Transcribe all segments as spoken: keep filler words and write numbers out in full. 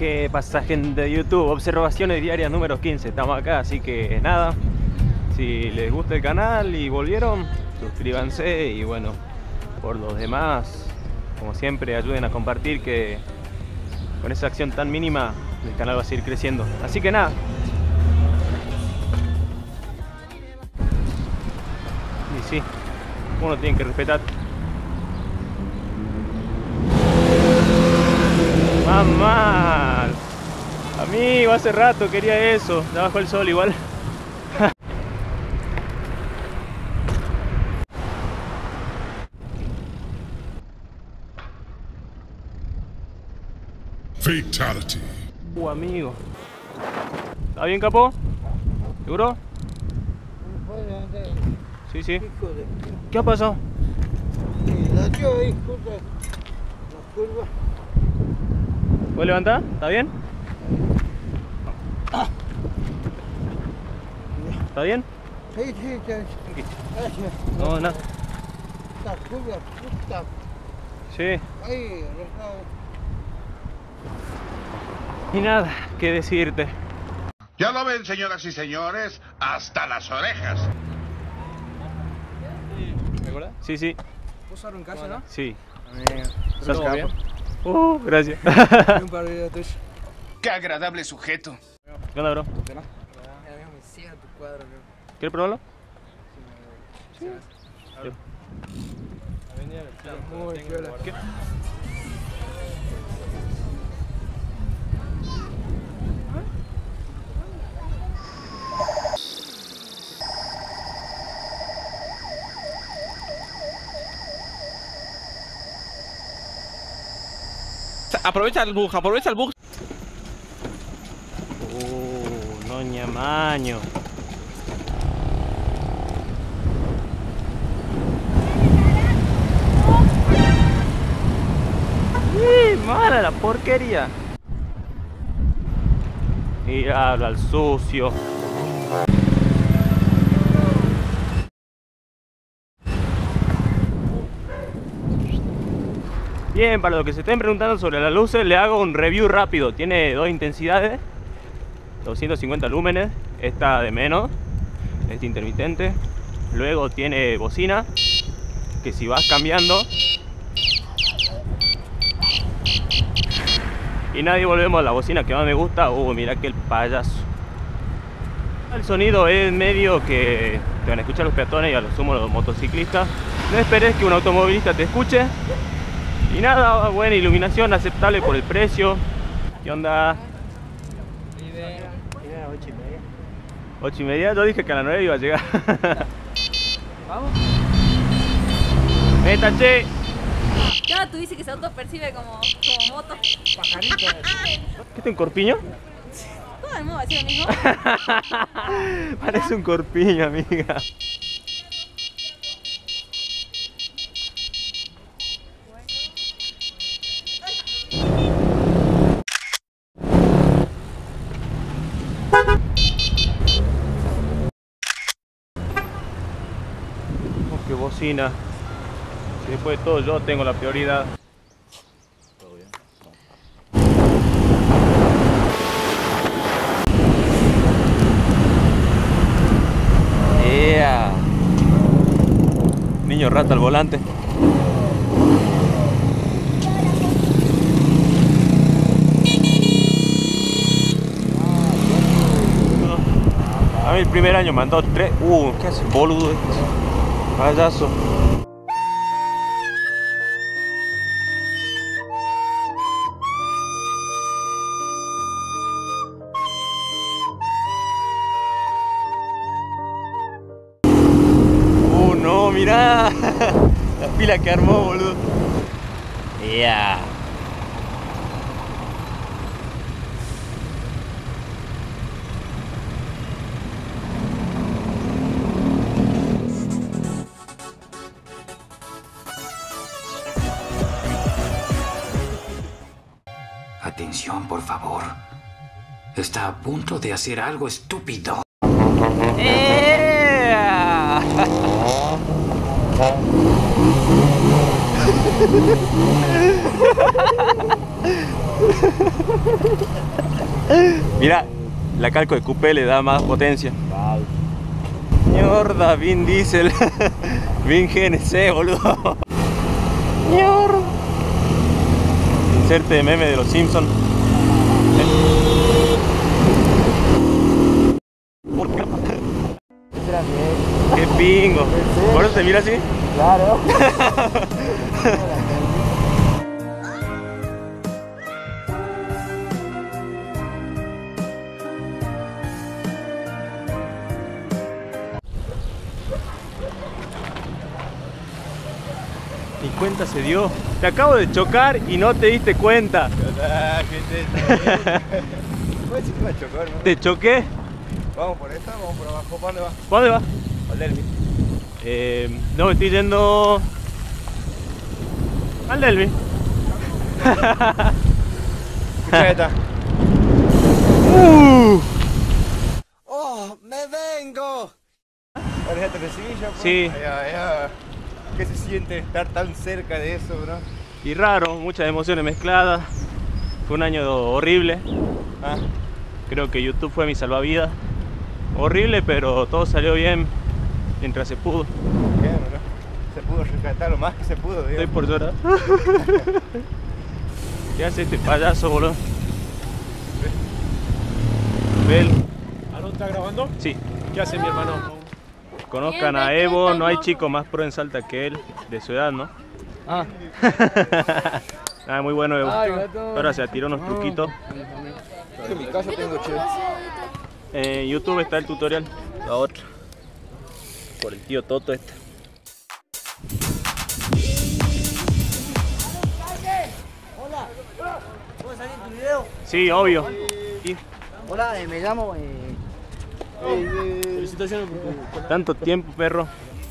¿Qué pasa, gente de YouTube? Observaciones diarias número quince. Estamos acá, así que nada. Si les gusta el canal y volvieron, suscríbanse. Y bueno, por los demás, como siempre, ayuden a compartir, que con esa acción tan mínima el canal va a seguir creciendo. Así que nada. Y sí, uno tiene que respetar. ¡Mamá! Amigo, hace rato quería eso. Ya bajó el sol igual. Fatality. Uh, amigo. ¿Está bien, capo? ¿Seguro? Sí, sí. ¿Qué ha pasado? La dio ahí, justo la curva. ¿Puedes levantar? ¿Está bien? ¿Está bien? Sí, sí, sí. Gracias. No, nada. Esta curva, puta. Sí. Ahí, rajado. Y nada, ¿qué decirte? Ya lo ven, señoras y señores, hasta las orejas. ¿Me acuerdas? Sí, sí. ¿Vos ahora en casa, no? Sí. ¿Estás ¿Todo bien? Uh, gracias. Un par de videos tuyos. Qué agradable sujeto. ¿Qué onda, bro? Mira, me siga tu cuadro, bro. ¿Quieres probarlo? Sí. Sí. Muy piola. ¿Qué? Aprovecha el bug, aprovecha el bug. Uh, noña maño. ¡Sí, mala la porquería! Míralo al sucio. Bien, para los que se estén preguntando sobre las luces, le hago un review rápido. Tiene dos intensidades, doscientos cincuenta lúmenes, esta de menos, este intermitente. Luego tiene bocina, que si vas cambiando. Y nadie, volvemos a la bocina que más me gusta. Uh, mirá que el payaso. El sonido es medio que te van a escuchar los peatones y a lo sumo los motociclistas. No esperes que un automovilista te escuche. Y nada, buena iluminación, aceptable por el precio. ¿Qué onda? ocho y media. ocho y media, yo dije que a las nueve iba a llegar. ¿Vamos? ¡Me taché! Ya, tú dices que se autopercibe como, como moto. Pajarito. ¿Qué es un corpiño? Todo el mundo va a decir lo mismo. Parece un corpiño, amiga. Oh, qué bocina. Si después de todo yo tengo la prioridad. ¿Todo bien? Yeah. Niño rata al volante. A mí el primer año me han dado tres. Uh, ¿qué hace boludo este? Payaso. Uh, no, mirá. La pila que armó, boludo. Yeah. Atención, por favor. Está a punto de hacer algo estúpido. ¡Eh! Mira, la calco de coupé le da más potencia. Mierda, Vin Diesel. Vin G N C, boludo. Mierda. Inserte de meme de los Simpsons. Qué pingo. ¿Por eso te mira así? Claro. Ni cuenta se dio. Te acabo de chocar y no te diste cuenta. Te choqué. Vamos por esta, vamos por abajo. ¿Para dónde va? ¿Para dónde vas? Al Delmi. Eh, no, me estoy yendo al Delmi. Escucha esta. Uh. ¡Oh, me vengo! ¿Eres el recibilla? Sí. Allá, allá. ¿Qué se siente estar tan cerca de eso, bro? Y raro, muchas emociones mezcladas. Fue un año horrible. Ah. Creo que YouTube fue mi salvavidas. Horrible, pero todo salió bien mientras se pudo. Bien, bro. Se pudo rescatar lo más que se pudo, Estoy digamos. por llorar. ¿Qué hace este payaso, boludo? Bel. ¿Aaron está grabando? Sí. ¿Qué hace mi hermano? Conozcan a Evo, no hay chico más pro en Salta que él, de su edad, ¿no? Ah. Ah, muy bueno Evo. Ay, gato. Ahora se tiró unos truquitos. En mi casa tengo che. En YouTube está el tutorial, la otra. Por el tío Toto este. Hola. ¿Puedo salir en tu video? Sí, obvio. Y Hola, eh, me llamo... Eh... Felicitaciones por tu... tanto tiempo, perro.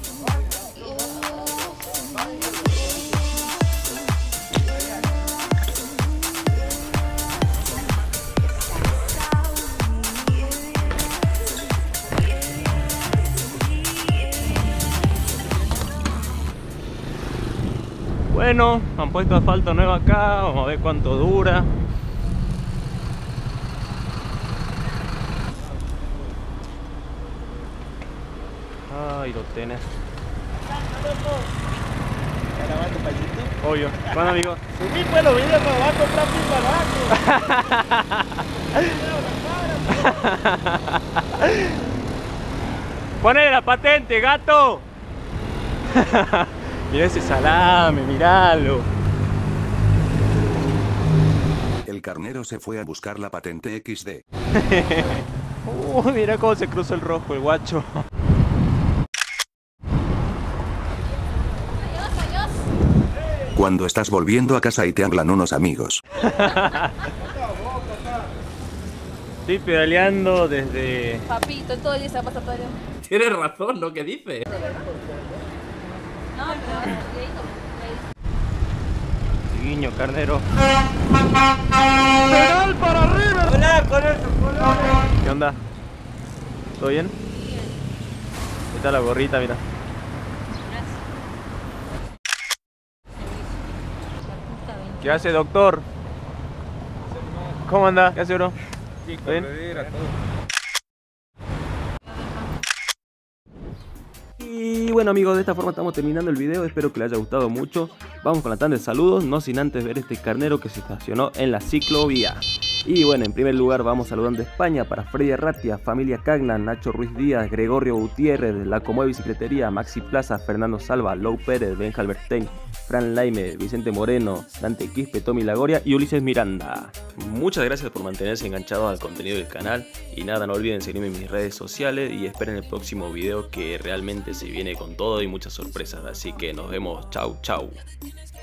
Bueno, han puesto asfalto nuevo acá, vamos a ver cuánto dura. Ay, lo tenés. ¿Grabando para YouTube? Obvio. ¿Cuándo, amigo? Subí pues los videos, me va a comprar mi barato. ¡Ponele la patente, gato! Mirá ese salame, miralo. El carnero se fue a buscar la patente equis de. Uh, mira cómo se cruzó el rojo, el guacho. Adiós, adiós. Cuando estás volviendo a casa y te hablan unos amigos. Estoy pedaleando desde... Papito, todo el día se va a pasar todo el día. Tienes razón, ¿no? ¿Qué dice? No, pero vas a videito. Guiño, carnero. ¡Pedal para arriba! ¡Hola, con eso, ¿Qué onda? ¿Todo bien? Bien. Ahí está la gorrita, mira. ¿Qué hace, doctor? ¿Cómo anda? ¿Qué hace, bro? ¿Todo bien? Y bueno, amigos, de esta forma estamos terminando el video. Espero que les haya gustado mucho. Vamos con la tanda de saludos, no sin antes ver este carnero que se estacionó en la ciclovía. Y bueno, en primer lugar vamos saludando a España para Freddy Arratia, familia Cagnan, Nacho Ruiz Díaz, Gregorio Gutiérrez, La Comue Bicicletería, Maxi Plaza, Fernando Salva, Lou Pérez, Benja Alberstein, Fran Laime, Vicente Moreno, Dante Quispe, Tommy Lagoria y Ulises Miranda. Muchas gracias por mantenerse enganchados al contenido del canal. Y nada, no olviden seguirme en mis redes sociales y esperen el próximo video que realmente se viene con todo y muchas sorpresas. Así que nos vemos, chau chau.